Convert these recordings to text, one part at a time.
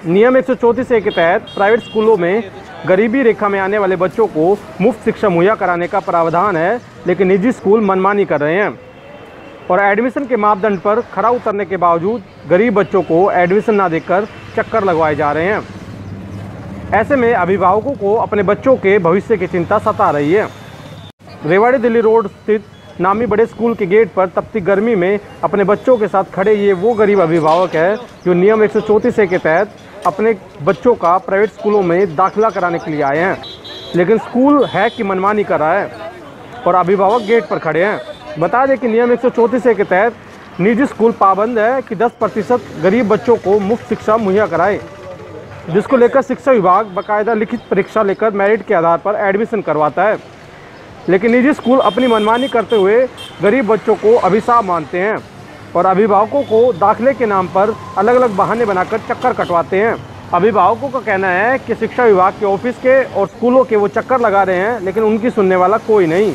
नियम 134 के तहत प्राइवेट स्कूलों में गरीबी रेखा में आने वाले बच्चों को मुफ्त शिक्षा मुहैया कराने का प्रावधान है, लेकिन निजी स्कूल मनमानी कर रहे हैं और एडमिशन के मापदंड पर खरा उतरने के बावजूद गरीब बच्चों को एडमिशन ना देकर चक्कर लगवाए जा रहे हैं। ऐसे में अभिभावकों को अपने बच्चों के भविष्य की चिंता सता रही है। रेवाड़ी दिल्ली रोड स्थित नामी बड़े स्कूल के गेट पर तपती गर्मी में अपने बच्चों के साथ खड़े ये वो गरीब अभिभावक है जो नियम 134 के तहत अपने बच्चों का प्राइवेट स्कूलों में दाखिला कराने के लिए आए हैं, लेकिन स्कूल है कि मनमानी कर रहा है और अभिभावक गेट पर खड़े हैं। बता दें कि नियम 134 के तहत निजी स्कूल पाबंद है कि 10% गरीब बच्चों को मुफ्त शिक्षा मुहैया कराए, जिसको लेकर शिक्षा विभाग बाकायदा लिखित परीक्षा लेकर मेरिट के आधार पर एडमिशन करवाता है। लेकिन निजी स्कूल अपनी मनमानी करते हुए गरीब बच्चों को अभिशाप मानते हैं और अभिभावकों को दाखिले के नाम पर अलग अलग बहाने बनाकर चक्कर कटवाते हैं। अभिभावकों का कहना है कि शिक्षा विभाग के ऑफिस के और स्कूलों के वो चक्कर लगा रहे हैं, लेकिन उनकी सुनने वाला कोई नहीं।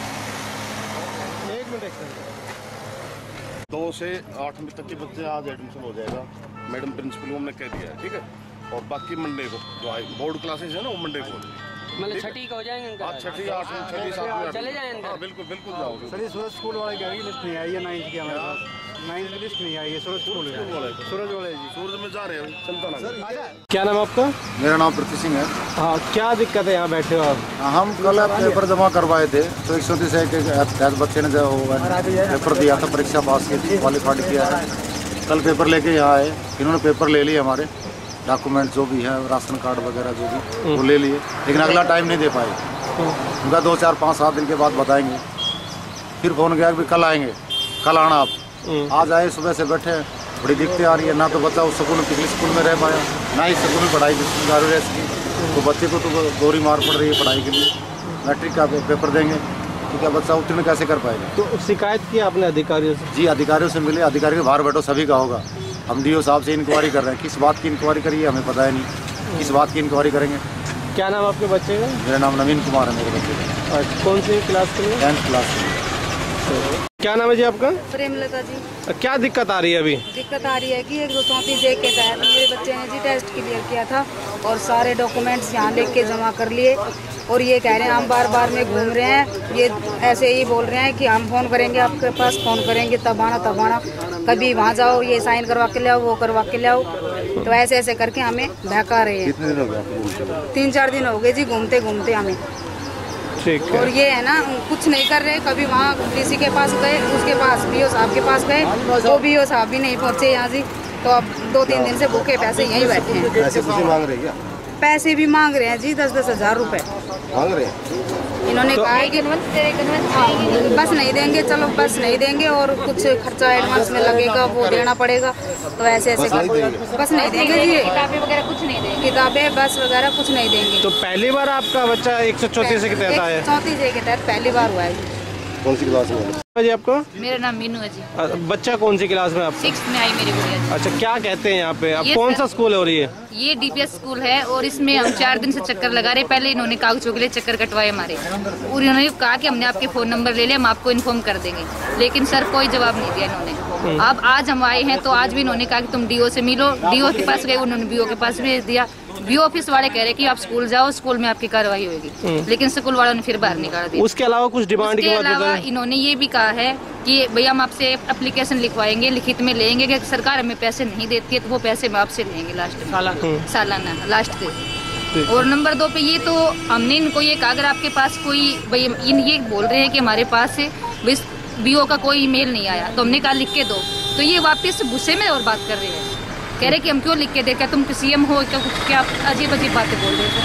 2 से 8वीं तक के बच्चे आज एडमिशन हो जाएगा, मैडम प्रिंसिपल हमने कह दिया है, ठीक है। और बाकी मंडे को जो बोर्ड क्लासेस है ना, वो मंडे को मतलब छठी को हो जाएंगे इनका। छठी 8वीं छठी 7वीं चले जाएंगे। हाँ बिल्कुल बिल्कुल जाओगे। सर ये सूरज स्कूल वाले की लिस्ट नहीं आई है, 9th की हमारे पास 9th की लिस्ट नहीं आई है। सूरज स्कूल वाले जी सूरज में जा रहे हैं, चलता ना। क्या नाम आपका? मेरा नाम प्रति सिंह है। हाँ, क्या दिक्कत है यहाँ बैठे हो आप? हम कल पेपर जमा करवाए थे तो 130 के बच्चे ने जो पेपर दिया था, परीक्षा पास की थी, क्वालिफाइड किया है। कल पेपर लेके यहाँ आए, इन्होंने पेपर ले लिए, हमारे डॉक्यूमेंट जो भी है, राशन कार्ड वगैरह जो भी वो ले लिए, लेकिन अगला टाइम नहीं दे पाए। उनका 2, 4, 5, 7 दिन के बाद बताएंगे। फिर फ़ोन किया कि कल आएंगे, कल आना आप। आज आए, सुबह से बैठे, बड़ी दिक्कतें आ रही है। ना तो बच्चा उस पिछले स्कूल में रह पाया, ना ही स्कूल में पढ़ाई जारी रह सकी। तो बच्चे को तो दोहरी मार पड़ रही है पढ़ाई के लिए। मैट्रिक का पेपर देंगे तो क्या बच्चा उत्तीर्ण कैसे कर पाएगा? तो शिकायत की आपने अधिकारियों से? जी, अधिकारियों से मिले। अधिकारी के बाहर बैठो, सभी का होगा। हम डीओ साहब से इंक्वायरी कर रहे हैं, किस बात की इंक्वायरी करिए हमें पता है नहीं, किस बात की इंक्वायरी करेंगे। क्या नाम आपके बच्चे का? मेरा नाम नवीन कुमार है, मेरे बच्चे का। कौन सी क्लास के लिए? 10th क्लास में। क्या नाम है जी आपका? प्रेमलता जी। क्या दिक्कत आ रही है अभी? दिक्कत आ रही है कि 134 के तहत मेरे बच्चे ने जी टेस्ट क्लियर किया था और सारे डॉक्यूमेंट्स यहाँ लेके के जमा कर लिए और ये कह रहे हैं हम बार में घूम रहे हैं। ये ऐसे ही बोल रहे हैं कि हम फ़ोन करेंगे, आपके पास फ़ोन करेंगे, तब आना, कभी वहाँ जाओ, ये साइन करवा के ले आओ, वो करवा के ले आओ। तो ऐसे करके हमें बहका रहे हैं। कितने दिन हो गए? 3-4 दिन हो गए जी घूमते हमें। ठीक है। और ये है ना, कुछ नहीं कर रहे। कभी वहाँ डीसी के पास गए, उसके पास बीओ साहब के पास गए, तो बीओ साहब भी नहीं पहुँचे यहाँ जी। तो अब 2-3 दिन से भूखे पैसे यहीं बैठे हैं। पैसे कुछ मांग रहे क्या? पैसे भी मांग रहे हैं जी, 10-10 हज़ार रुपए मांग रहे हैं। इन्होंने कहा है कि बस नहीं देंगे, चलो बस नहीं देंगे और कुछ खर्चा एडवांस में लगेगा वो देना पड़ेगा। तो ऐसे बस नहीं देंगे जी। किताबें वगैरह कुछ नहीं देंगे, किताबें बस वगैरह कुछ नहीं देंगे। तो पहली बार आपका बच्चा 134 के तहत आया है? 134 के तहत पहली बार हुआ है। कौन सी क्लास में जी आपका? मेरा नाम मीनू है जी। बच्चा कौन सी क्लास में आपका? 6th में आई मेरी गुड़िया जी। अच्छा, क्या कहते हैं यहाँ पे? अब ये कौन सा स्कूल है? और ये DPS स्कूल है और इसमें हम 4 दिन से चक्कर लगा रहे। पहले इन्होंने कागजों के लिए चक्कर कटवाए हमारे और इन्होंने कहा कि हमने आपके फ़ोन नंबर ले लिया, हम आपको इन्फॉर्म कर देंगे, लेकिन सर कोई जवाब नहीं दिया इन्होंने। अब आज हम आए हैं तो आज भी इन्होंने कहा कि तुम DO से मिलो। DO के पास गए, उन्होंने BO के पास भेज दिया। BO ऑफिस वाले कह रहे कि आप स्कूल जाओ, स्कूल में आपकी कार्रवाई होगी, लेकिन स्कूल वालों ने फिर बाहर निकाल दिया। उसके अलावा कुछ डिमांड के अलावा इन्होंने ये भी कहा है कि भैया हम आपसे एप्लीकेशन लिखवाएंगे, लिखित में लेंगे कि सरकार हमें पैसे नहीं देती है तो वो पैसे हम आपसे लेंगे लास्ट सालाना लास्ट के। और नंबर 2 पे ये तो हमने इनको ये कहा अगर आपके पास कोई ये बोल रहे हैं कि हमारे पास BO का कोई ईमेल नहीं आया, तो हमने कहा लिख के दो। तो ये वापस गुस्से में और बात कर रहे हैं, कह रहे कि हम क्यों लिख के दे, क्या तुम CM हो क्या? कुछ क्या अजीब बातें बोल रहे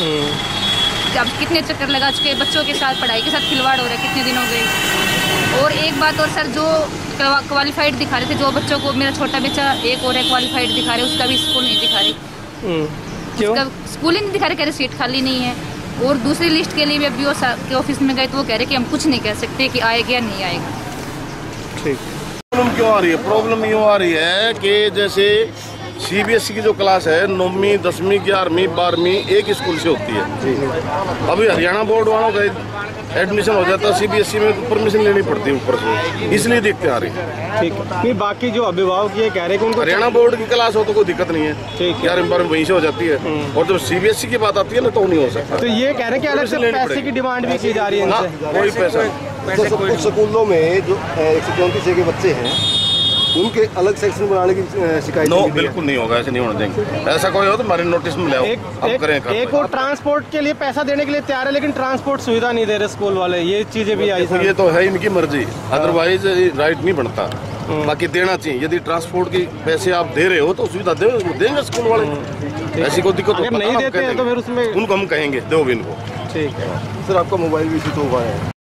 थे। अब कितने चक्कर लगा चुके बच्चों के साथ, पढ़ाई के साथ खिलवाड़ हो रहा है, कितने दिन हो गए। और एक बात और सर, जो क्वालिफाइड दिखा रहे थे जो बच्चों को, मेरा छोटा बच्चा एक और है क्वालिफाइड दिखा रहे, उसका भी स्कूल नहीं दिखा रही। उसका स्कूल ही नहीं दिखा रहे, कह रहे सीट खाली नहीं है। और दूसरी लिस्ट के लिए भी BO के ऑफिस में गए तो वो कह रहे कि हम कुछ नहीं कह सकते कि आएगा या नहीं आएगा। ठीक। प्रॉब्लम क्यों आ रही है? प्रॉब्लम यूँ आ रही है कि जैसे CBSE की जो क्लास है 9वीं 10वीं 11वीं 12वीं एक स्कूल से होती है। अभी हरियाणा बोर्ड वालों का एडमिशन हो जाता है CBSE में, परमिशन लेनी पड़ती है ऊपर से, इसलिए दिक्कत आ रही है। ठीक है। नहीं, बाकी जो अभिभावक ये कह रहे हैं कि उनको हरियाणा बोर्ड की क्लास हो तो कोई दिक्कत नहीं है, ठीक है। 11वीं 12वीं वहीं से हो जाती है, और जब CBSE की बात आती है ना तो नहीं हो सकता। तो ये कह रहे हैं कि अलग से पैसे की डिमांड भी की जा रही है हाँ, इनसे। कोई पैसा नहीं। तो कुछ स्कूलों में जो 134 के बच्चे हैं उनके अलग सेक्शन बनाने की शिकायत नो, बिल्कुल नहीं होगा, ऐसे नहीं होने देंगे। ऐसा कोई हो तो हमारे नोटिस में ले आओ, अब करें काम। एक और ट्रांसपोर्ट के लिए पैसा देने के लिए तैयार है, लेकिन ट्रांसपोर्ट सुविधा नहीं दे रहे स्कूल वाले, ये चीजें भी आई। ये तो है इनकी मर्जी, अदरवाइज राइट नहीं बनता। बाकी देना चाहिए, यदि ट्रांसपोर्ट की पैसे आप दे रहे हो तो सुविधा देंगे स्कूल वाले, ऐसी कोई दिक्कत अगर नहीं देते हैं तो फिर उसमें उनको हम कहेंगे दो भी इनको। ठीक है सर, आपका मोबाइल भी इसी तो हुआ है।